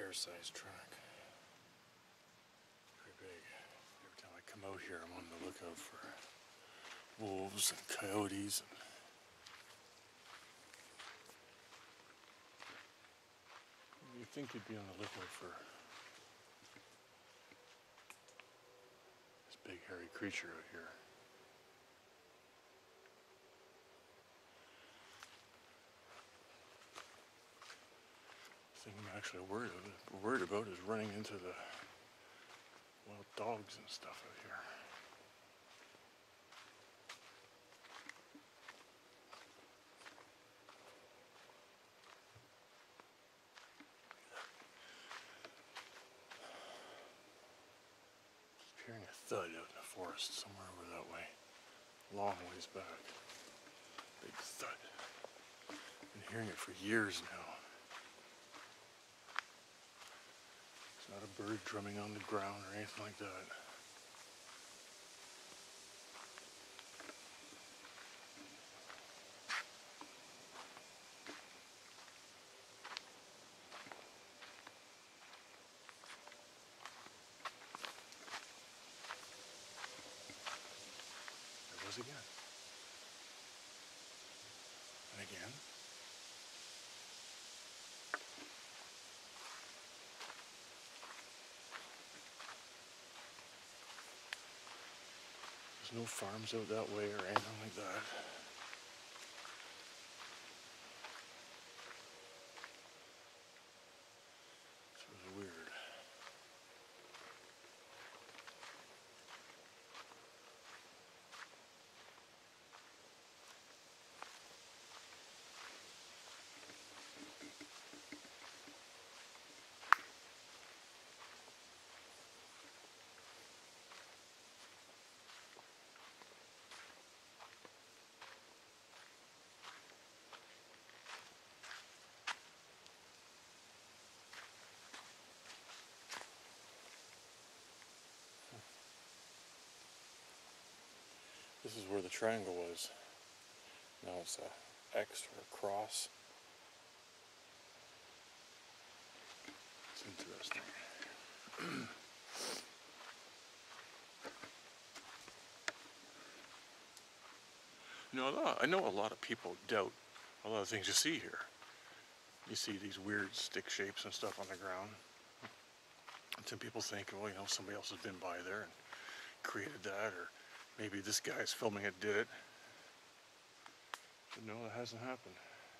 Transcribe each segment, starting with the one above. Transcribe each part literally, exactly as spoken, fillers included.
fair-sized track. Pretty big. Every time I come out here, I'm on the lookout for wolves and coyotes. And you'd think you'd be on the lookout for this big hairy creature out here. The thing I'm actually worried, of, worried about is running into the wild dogs and stuff out here. Just hearing a thud out in the forest somewhere over that way. Long ways back. Big thud. Been hearing it for years now. It's not a bird drumming on the ground or anything like that. There was again. And again. There's no farms out that way or anything like that. It's really weird. This is where the triangle was. Now it's a X or a cross. It's interesting. You know, I know a lot of people doubt a lot of things you see here. You see these weird stick shapes and stuff on the ground. And some people think, well, you know, somebody else has been by there and created that, or maybe this guy's filming it did it. But no, that hasn't happened.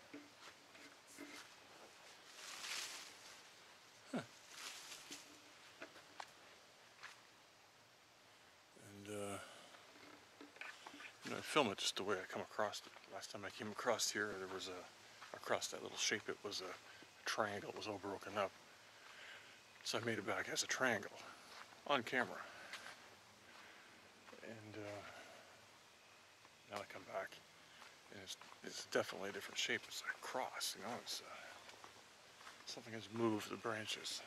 Huh. And, uh, you know, I film it just the way I come across it. Last time I came across here, there was a, across that little shape, it was a, a triangle. It was all broken up. So I made it back as a triangle on camera. And uh, now I come back, and it's, it's definitely a different shape. It's a cross, you know. It's uh, something has moved the branches.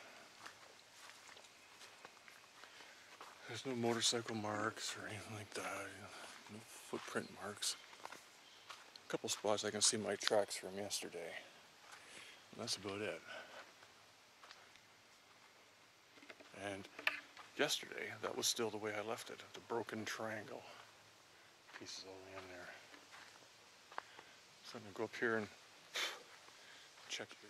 There's no motorcycle marks or anything like that. You know, no footprint marks. A couple spots I can see my tracks from yesterday. And that's about it. And yesterday, that was still the way I left it, the broken triangle. Pieces all the way in there. So I'm going to go up here and check it.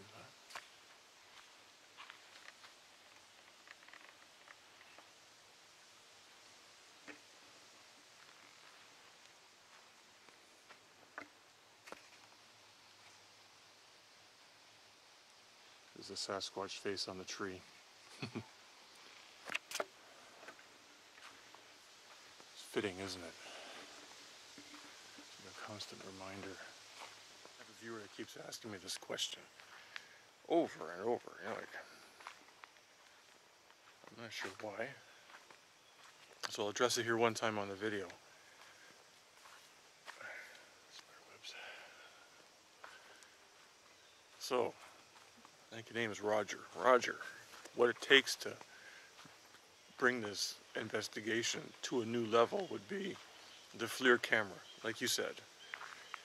There's a Sasquatch face on the tree. Fitting, isn't it? It's a constant reminder. I have a viewer that keeps asking me this question over and over. You know, like, I'm not sure why. So I'll address it here one time on the video. Spiderwebs. So, I think your name is Roger. Roger, what it takes to bring this investigation to a new level would be the FLIR camera, like you said.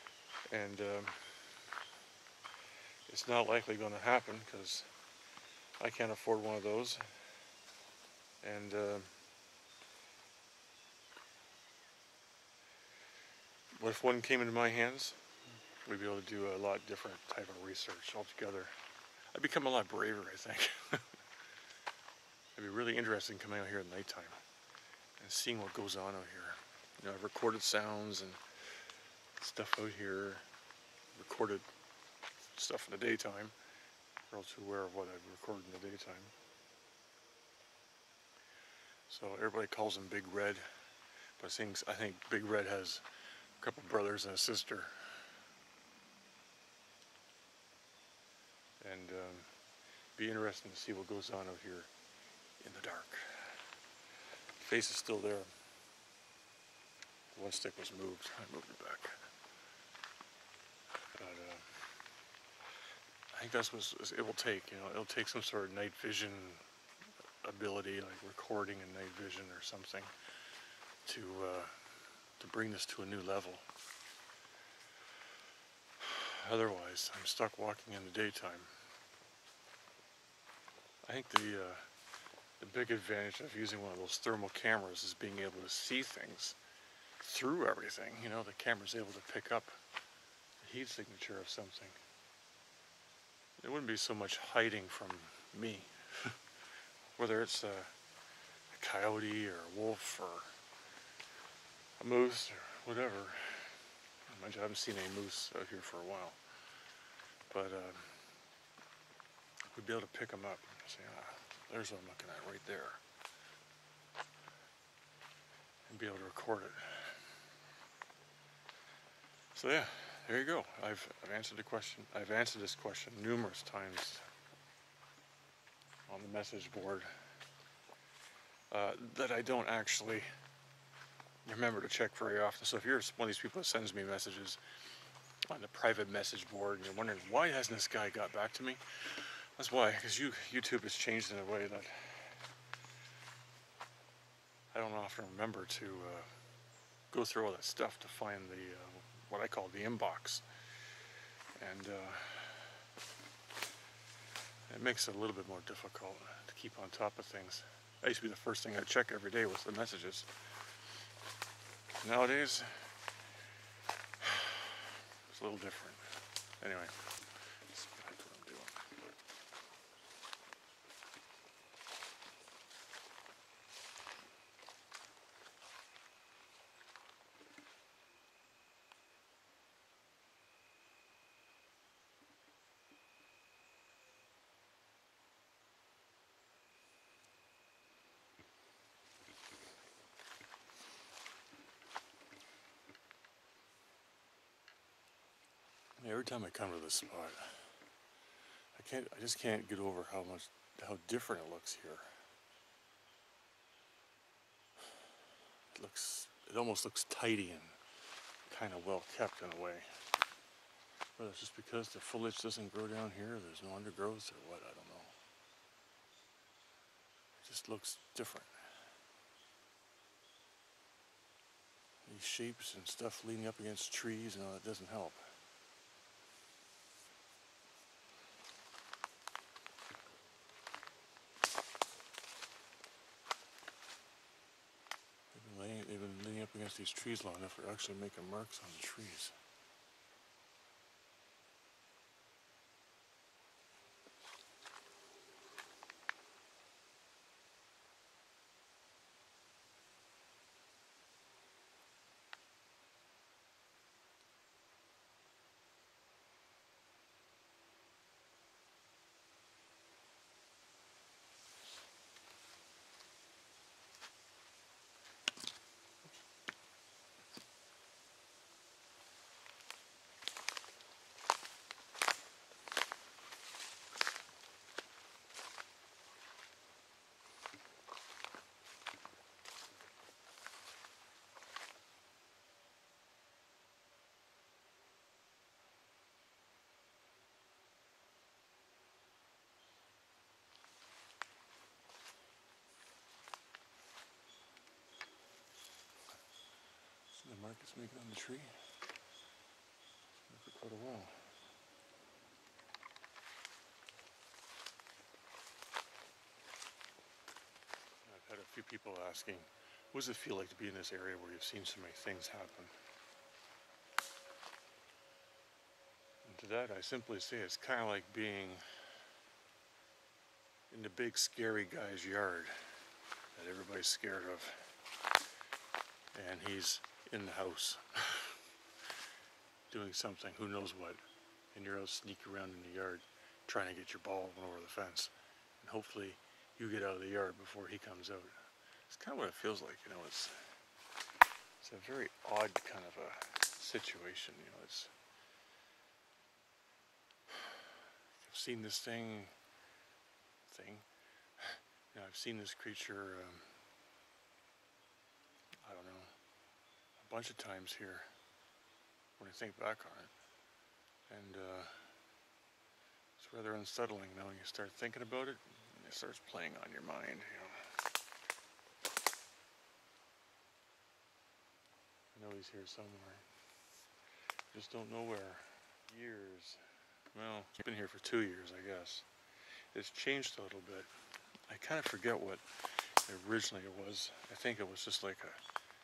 And um, it's not likely going to happen because I can't afford one of those. And uh, what if one came into my hands? We'd be able to do a lot different type of research altogether. I'd become a lot braver, I think. It'd be really interesting coming out here at nighttime and seeing what goes on out here. You know, I've recorded sounds and stuff out here, recorded stuff in the daytime. We're also aware of what I've recorded in the daytime. So everybody calls him Big Red, but I think, I think Big Red has a couple brothers and a sister. And um, be interesting to see what goes on out here in the dark. The face is still there. One stick was moved. I moved it back. But uh, I think that's what it will take. You know, it'll take some sort of night vision ability, like recording in night vision or something, to uh, to bring this to a new level. Otherwise, I'm stuck walking in the daytime. I think the uh, the big advantage of using one of those thermal cameras is being able to see things through everything. You know, the camera's able to pick up the heat signature of something. It wouldn't be so much hiding from me, whether it's a, a coyote or a wolf or a moose or whatever. I haven't seen any moose out here for a while, but uh, we'd be able to pick them up and say, ah, there's what I'm looking at right there, and be able to record it. So yeah, there you go. I've, I've answered the question. I've answered this question numerous times on the message board uh, that I don't actually remember to check very often. So if you're one of these people that sends me messages on the private message board and you're wondering why hasn't this guy got back to me, that's why, because you YouTube has changed in a way that I don't often remember to uh, go through all that stuff to find the uh, what I call the inbox, and uh, it makes it a little bit more difficult to keep on top of things. That used to be the first thing I check every day was the messages. Nowadays, it's a little different. Anyway, that's what I'm doing. Every time I come to this spot, I can't. I just can't get over how much, how different it looks here. It looks. It almost looks tidy and kind of well kept in a way. Whether it's just because the foliage doesn't grow down here, there's no undergrowth or what, I don't know. It just looks different. These shapes and stuff leaning up against trees and all that doesn't help. They've been leaning up against these trees long enough they're actually making marks on the trees. The mark is making on the tree for quite a while. people asking, what does it feel like to be in this area where you've seen so many things happen? And to that I simply say it's kind of like being in the big scary guy's yard that everybody's scared of, and he's in the house doing something, who knows what, and you're out sneaking around in the yard trying to get your ball over the fence, and hopefully you get out of the yard before he comes out. It's kind of what it feels like, you know. It's it's a very odd kind of a situation, you know. It's I've seen this thing thing you know, I've seen this creature um, I don't know, a bunch of times here when I think back on it, and uh, it's rather unsettling, you know, when you start thinking about it and it starts playing on your mind, you know. I know he's here somewhere, just don't know where. Years, well, it's been here for two years, I guess. It's changed a little bit. I kind of forget what originally it was. I think it was just like a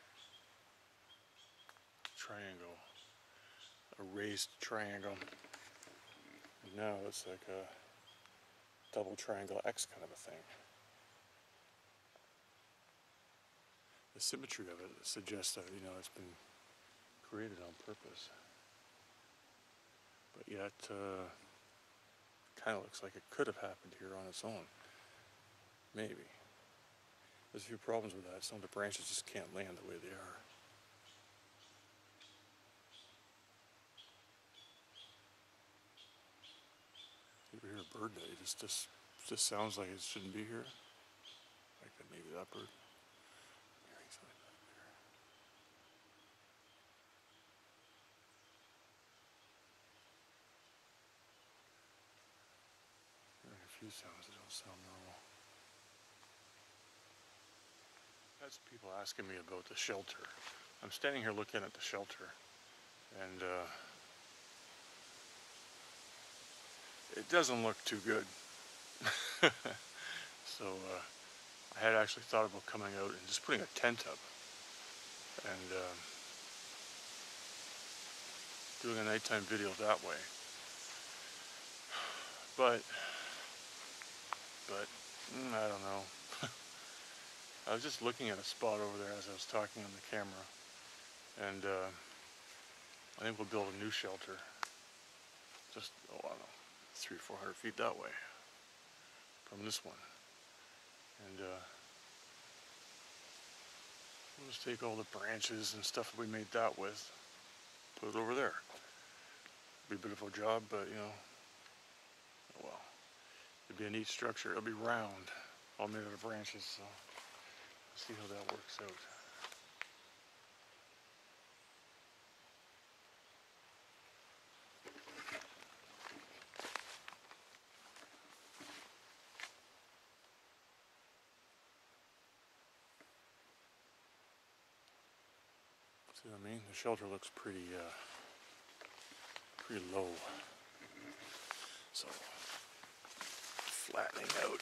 triangle, a raised triangle. And now it's like a double triangle X kind of a thing. The symmetry of it suggests that, you know, it's been created on purpose. But yet, uh, kind of looks like it could have happened here on its own. Maybe. There's a few problems with that. Some of the branches just can't land the way they are. You ever hear a bird that it just, just, just sounds like it shouldn't be here? Like that, maybe that bird. I'm hearing something back there. Hearing a few sounds that don't sound normal. That's people asking me about the shelter. I'm standing here looking at the shelter, and uh, it doesn't look too good. So uh, I had actually thought about coming out and just putting a tent up and uh, doing a nighttime video that way. But, but, mm, I don't know. I was just looking at a spot over there as I was talking on the camera, and uh, I think we'll build a new shelter, just, oh, I don't know, three or four hundred feet that way from this one, and uh, we'll just take all the branches and stuff that we made that with, put it over there. It'll be a bit of a job, but, you know, oh well, it'd be a neat structure. It'll be round, all made out of branches, so see how that works out. See what I mean? The shelter looks pretty, uh, pretty low. So, flattening out.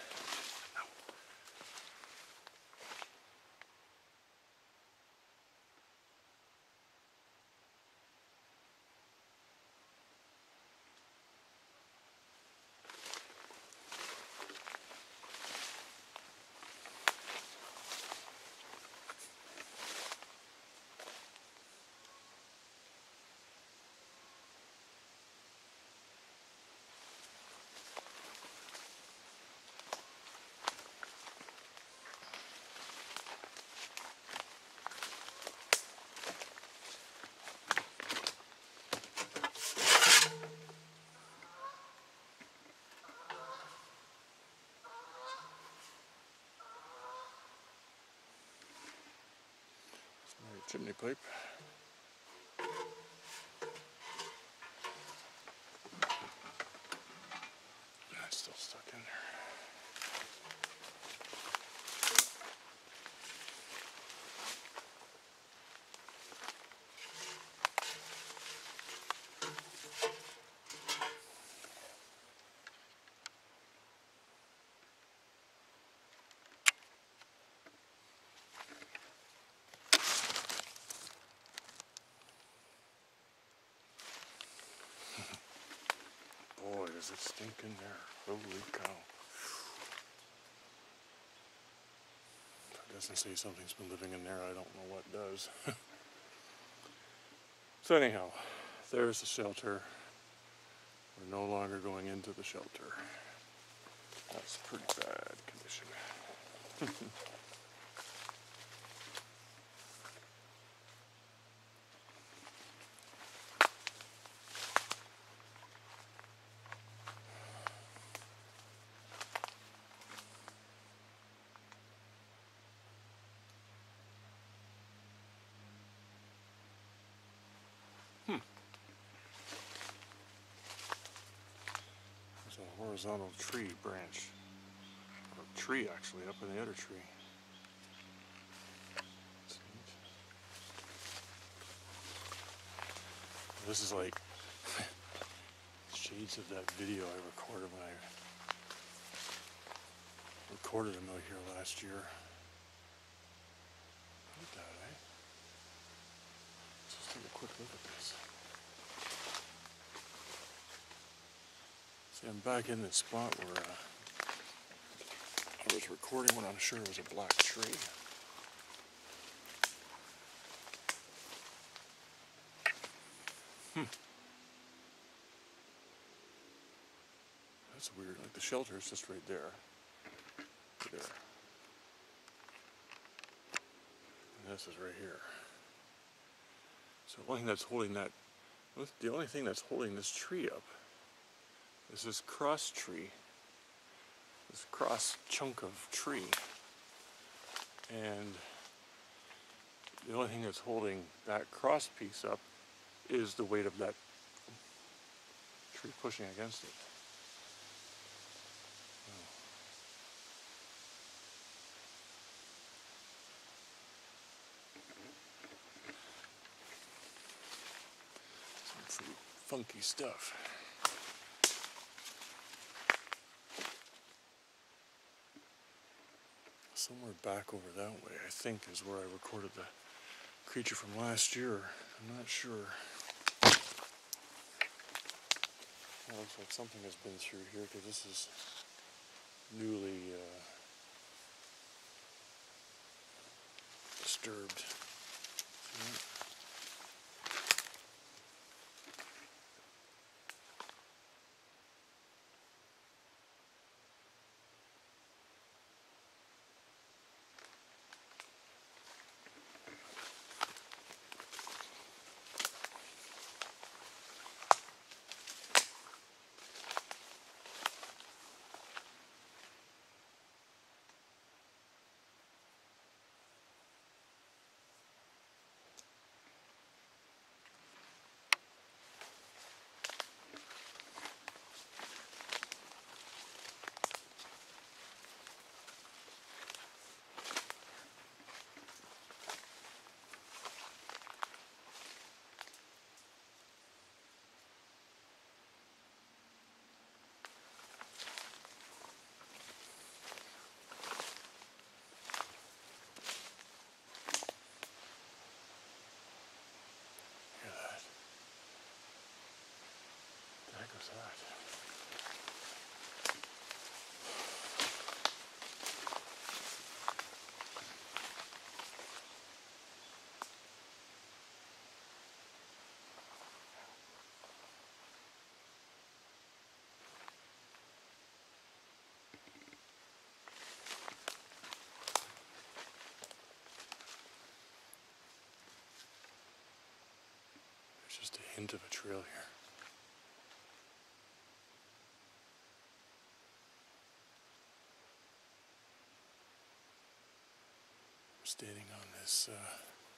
Chimney pipe. That's still stuck in there. is it stinking there. Holy cow. If it doesn't say something's been living in there, I don't know what does. So anyhow, there's the shelter. We're no longer going into the shelter. That's pretty bad condition. Hmm. There's a horizontal tree branch. Or tree actually, up in the other tree. That's neat. This is like shades of that video I recorded when I recorded them out here last year. Look at that, eh? Let's just take a quick look at this. See, I'm back in this spot where uh, I was recording when I'm sure it was a black tree. Hmm. That's weird. Like the shelter is just right there. There. And this is right here. So the only thing that's holding that, the only thing that's holding this tree up is this cross tree, this cross chunk of tree. And the only thing that's holding that cross piece up is the weight of that tree pushing against it. Some pretty funky stuff. Somewhere back over that way, I think, is where I recorded the creature from last year. I'm not sure. It looks like something has been through here because this is newly uh, disturbed. See? What's that? There's just a hint of a trail here. Standing on this uh,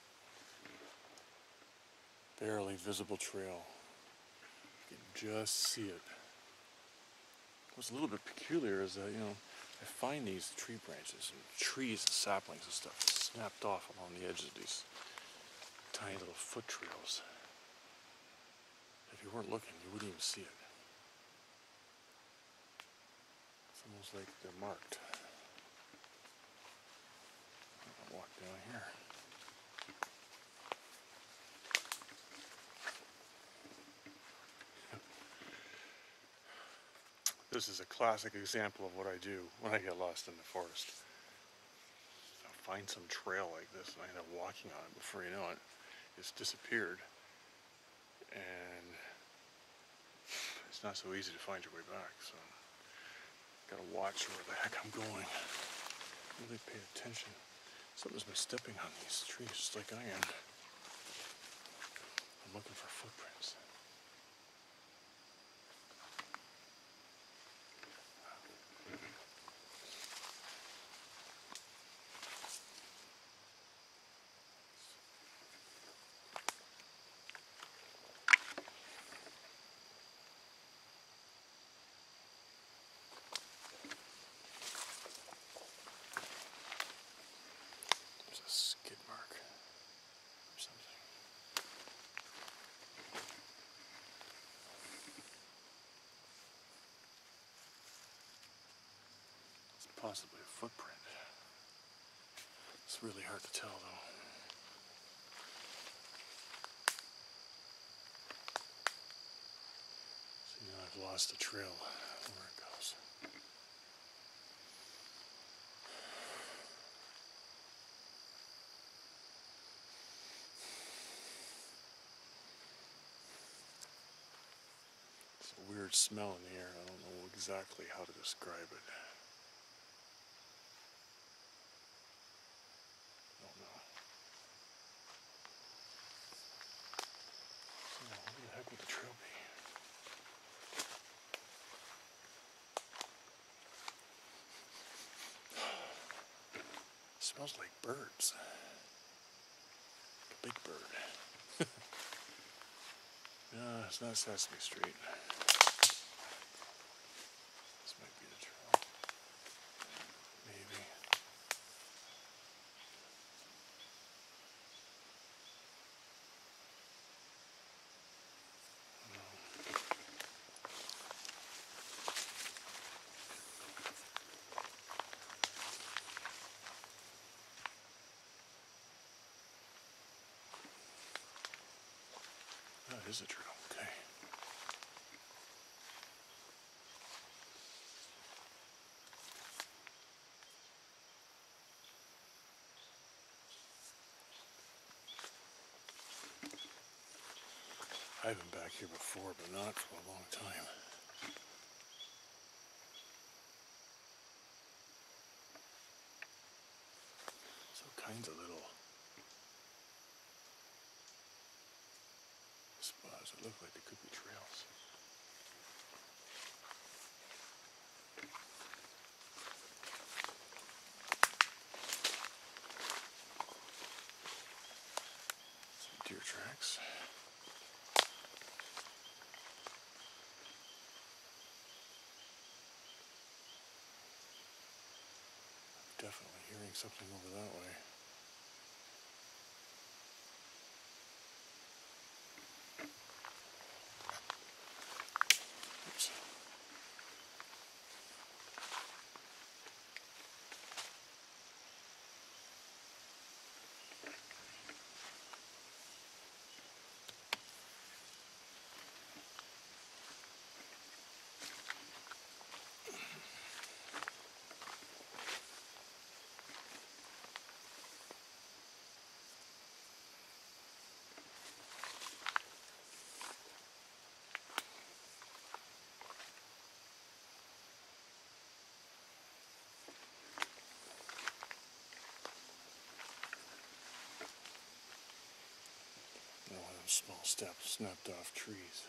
barely visible trail. You can just see it. What's a little bit peculiar is that, you know, I find these tree branches and trees and saplings and stuff snapped off along the edges of these tiny little foot trails. If you weren't looking, you wouldn't even see it. It's almost like they're marked. Walk down here. This is a classic example of what I do when I get lost in the forest. I'll find some trail like this and I end up walking on it. Before you know it, it's disappeared. And it's not so easy to find your way back, so gotta watch where the heck I'm going. Really pay attention. Something's been stepping on these trees just like I am. I'm looking for footprints. There's a skid mark or something. It's possibly a footprint. It's really hard to tell though. See, now I've lost the trail where it goes. It's a weird smell in the air. I don't know exactly how to describe it. I don't know. So, what the heck would the trail be? It smells like birds. A big bird. No, it's not Sesame Street. This might be the trail. Maybe. Oh, it is a trail. Okay. I've been back here before, but not for a long time. So kinds of little spots that look like they could be trails. Some deer tracks. Definitely hearing something over that way. Oops. One of those small steps snapped off trees.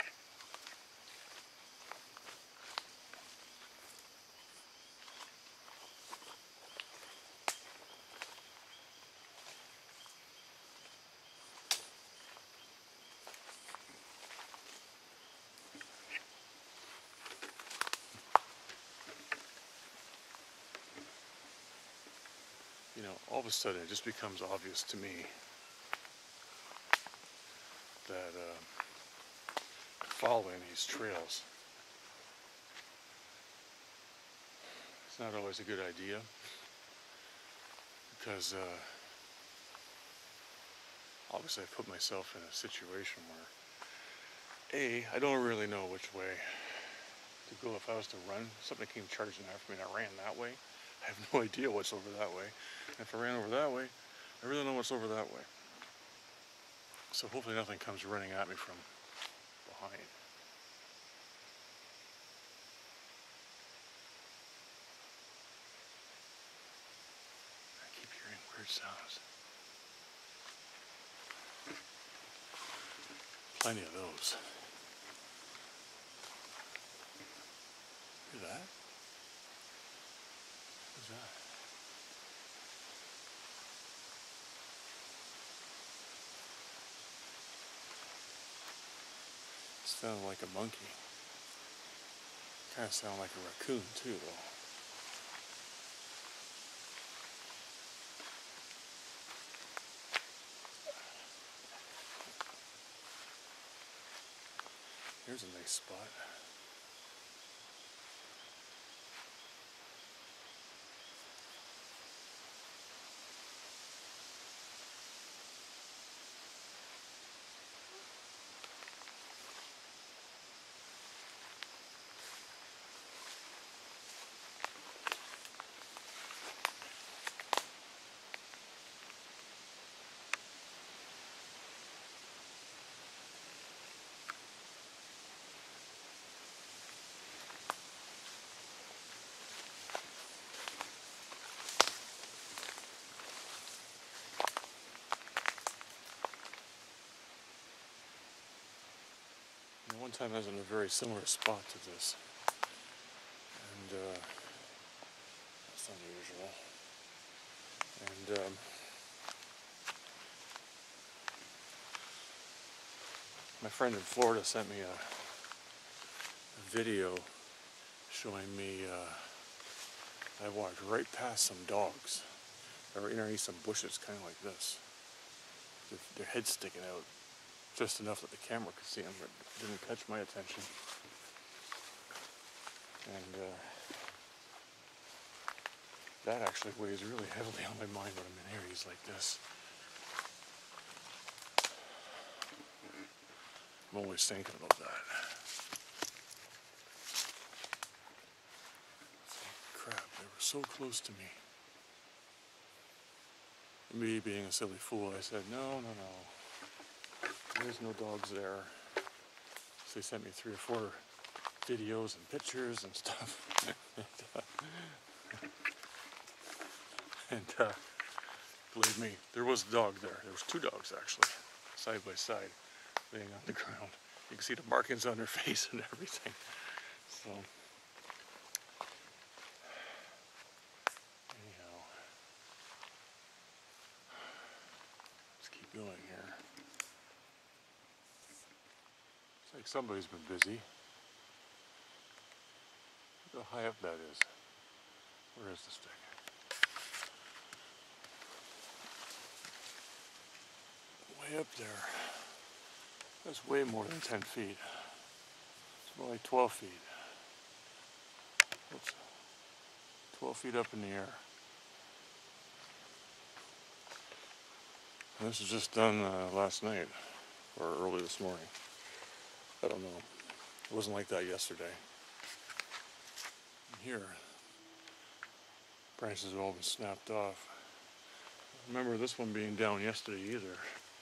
You know, all of a sudden it just becomes obvious to me that uh, following these trails, it's not always a good idea, because uh, obviously I put myself in a situation where A, I don't really know which way to go if I was to run. Something came charging after me and I ran that way. I have no idea what's over that way. And if I ran over that way, I really know what's over that way. So hopefully nothing comes running at me from behind. I keep hearing weird sounds. Plenty of those. Hear that? What's that? It sounded like a monkey. Kind of sound like a raccoon too, though. Here's a nice spot. One time I was in a very similar spot to this, and uh, that's unusual. And um, my friend in Florida sent me a, a video showing me, uh, I walked right past some dogs that were underneath some bushes, kind of like this. Their, their heads sticking out. Just enough that the camera could see them, but it didn't catch my attention. And uh, that actually weighs really heavily on my mind when I'm in areas like this. I'm always thinking about that. Crap, they were so close to me. Me being a silly fool, I said, no, no, no. There's no dogs there. So they sent me three or four videos and pictures and stuff. and uh, and uh, believe me, there was a dog there. There was two dogs actually, side by side, laying on the ground. You can see the markings on their face and everything. So, anyhow, let's keep going here. Like somebody's been busy. Look how high up that is. Where is the stick? Way up there. That's way more than ten feet. It's more like twelve feet. Oops. twelve feet up in the air. And this was just done uh, last night, or early this morning. I don't know. It wasn't like that yesterday. And here, branches have all been snapped off. Remember this one being down yesterday either.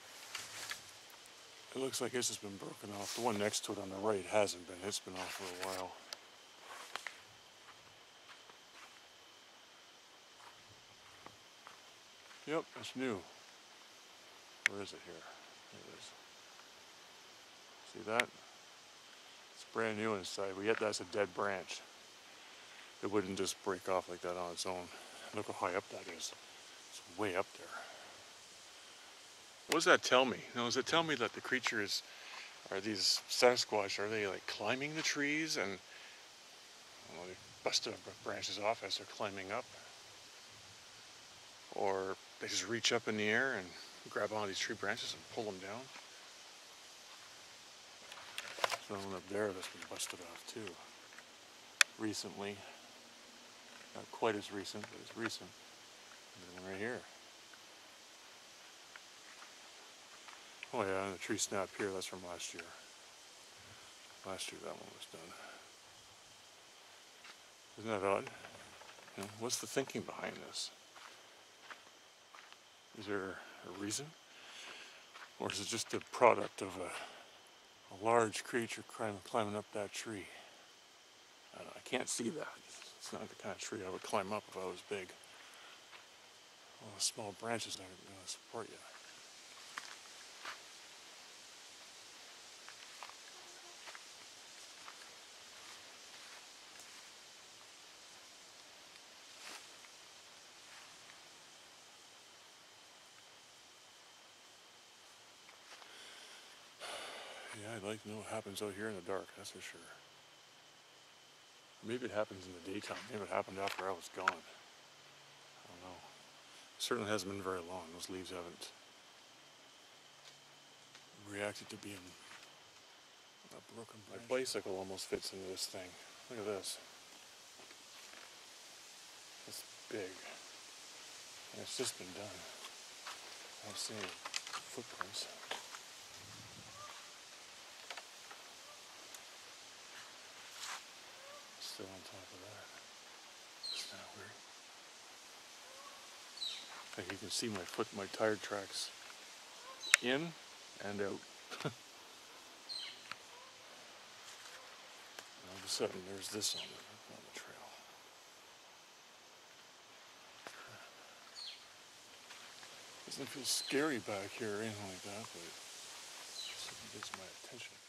It looks like it's just been broken off. The one next to it on the right hasn't been. It's been off for a while. Yep, it's new. Where is it here? There it is. See that? It's brand new inside, but yet that's a dead branch. It wouldn't just break off like that on its own. Look how high up that is. It's way up there. What does that tell me? Now, does it tell me that the creatures, are these Sasquatch, are they like climbing the trees and well, they busted branches off as they're climbing up? Or they just reach up in the air and grab onto these tree branches and pull them down? There's one up there that's been busted off too. Recently. Not quite as recent, but it's recent. And then right here. Oh yeah, and the tree snap here, that's from last year. Last year that one was done. Isn't that odd? You know, what's the thinking behind this? Is there a reason? Or is it just the product of a, a large creature climbing, climbing up that tree? I, don't know, I can't see that. It's not the kind of tree I would climb up if I was big. All the small branches aren't going to support you. Yeah, I'd like to know what happens out here in the dark, that's for sure. Maybe it happens in the daytime. Maybe it happened after I was gone. I don't know. It certainly hasn't been very long. Those leaves haven't reacted to being a broken branch. My bicycle almost fits into this thing. Look at this. It's big. And it's just been done. I don't see any footprints. Still on top of that. It's kind of weird. Like you can see my foot, my tire tracks in and out. All of a sudden, there's this on the, on the trail. Doesn't feel scary back here or anything like that, but it gets my attention.